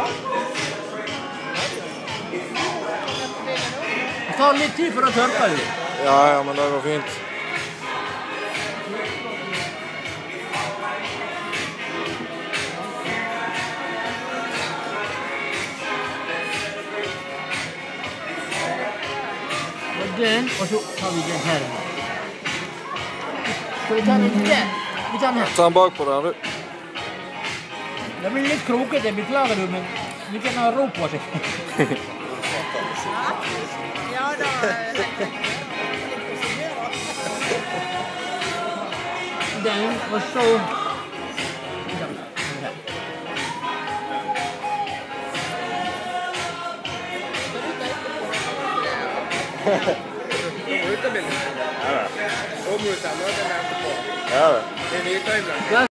Det tar litt tid for å tørke ut. Ja, men det går fint. Den, og så tar vi den her. Skal vi ta den der? Vi tar den her. Ta den bak på der, du. Det blir litt krokete, beklager du, men vi kan ha ro på seg. Ja da. Den, og så... Ut av bildet. Ja da. Og mot dem, og den er etterpå. Ja, det. Det er nytt øyeblikk.